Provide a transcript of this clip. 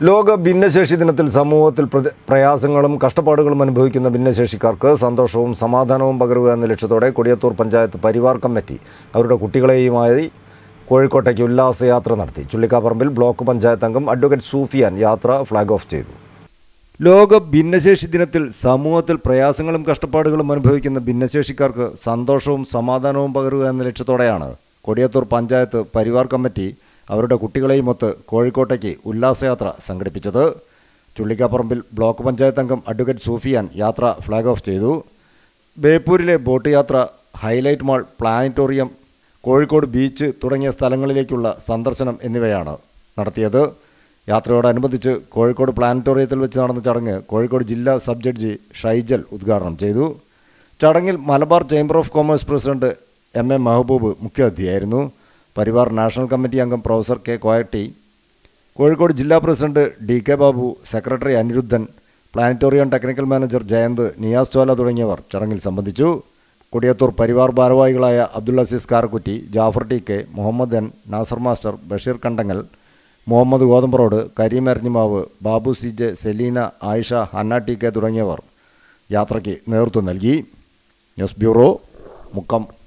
ലോക ഭിന്നശേഷി ദിനത്തിൽ സമൂഹത്തിൽ പ്രയാസങ്ങളും കഷ്ടപ്പാടുകളും അനുഭവിക്കുന്ന ഭിന്നശേഷിക്കാർക്ക് സന്തോഷവും സമാധാനവും പകരുക എന്ന ലക്ഷ്യത്തോടെ കൊടിയത്തൂർ പഞ്ചായത്ത് പരിവാർ കമ്മിറ്റി അവരുടെ കുട്ടികളെയുമായി കോഴിക്കോട്ടേക്ക് ഉല്ലാസയാത്ര നടത്തി. ചുള്ളിക്കാപ്പറമ്പിൽ ബ്ലോക്ക് പഞ്ചായത്ത് അംഗം അഡ്വക്കേറ്റ് സൂഫിയാൻ യാത്ര ഫ്ലാഗ് ഓഫ് ചെയ്തു. ലോക ഭിന്നശേഷി ദിനത്തിൽ സമൂഹത്തിൽ പ്രയാസങ്ങളും കഷ്ടപ്പാടുകളും അനുഭവിക്കുന്ന ഭിന്നശേഷിക്കാർക്ക് സന്തോഷവും സമാധാനവും പകരുക എന്ന ലക്ഷ്യത്തോടെയാണ് കൊടിയത്തൂർ പഞ്ചായത്ത് പരിവാർ കമ്മിറ്റി അവരുടെ കുട്ടികളെയുമൊത്ത് കോഴിക്കോട്ടേക്ക് ഉല്ലാസയാത്ര സംഘടിപ്പിച്ചത്. ചുള്ളിക്കാപ്പറമ്പിൽ ബ്ലോക്ക് പഞ്ചായത്ത് അംഗം അഡ്വക്കേറ്റ് സൂഫിയാൻ യാത്ര ഫ്ലാഗ് ഓഫ് ചെയ്തു. ബേപ്പൂരിലെ ബോട്ട് യാത്ര, highlight mall, planetarium, Kozhikode beach തുടങ്ങിയ സ്ഥലങ്ങളിലേക്കുള്ള സന്ദർശനം എന്നിവയാണ് നടത്തിയത്. യാത്രയോടനുബന്ധിച്ച് കോഴിക്കോട് പ്ലാനറ്റോറിയത്തിൽ വെച്ച് നടന്ന ചടങ്ങ് കോഴിക്കോട് ജില്ലാ സബ് ജഡ്ജി ഷൈജൽ ഉദ്ഘാടനം ചെയ്തു. ചടങ്ങിൽ Malabar chamber of commerce president MA. Mehaboob മുഖ്യാതിഥിയായിരുന്നു. പരിവാർ നാഷണൽ കമ്മിറ്റി അംഗം പ്രൊഫസർ കെ കോയട്ടി, കോഴിക്കോട് ജില്ലാ president DK. Babu, secretary Aniruddhan, planetarium technical manager Jayanth, Niyas Chola തുടങ്ങിയവർ ചടങ്ങിൽ സംബന്ധിച്ചു. കൊടിയത്തൂർ പരിവാർ ഭാരവാഹികളായ Abdul Aziz Karakkutty, Jafar TK., Muhammad N, Nasar master, Basheer Kandangal, Muhammad Gothambaroad, Kareem Eranhimavu, Babu CJ., Selina, Ayisha, Hanna TK. തുടങ്ങിയവർ യാത്രയ്ക്ക് നേതൃത്വം നൽകി. News bureau, Mukkam.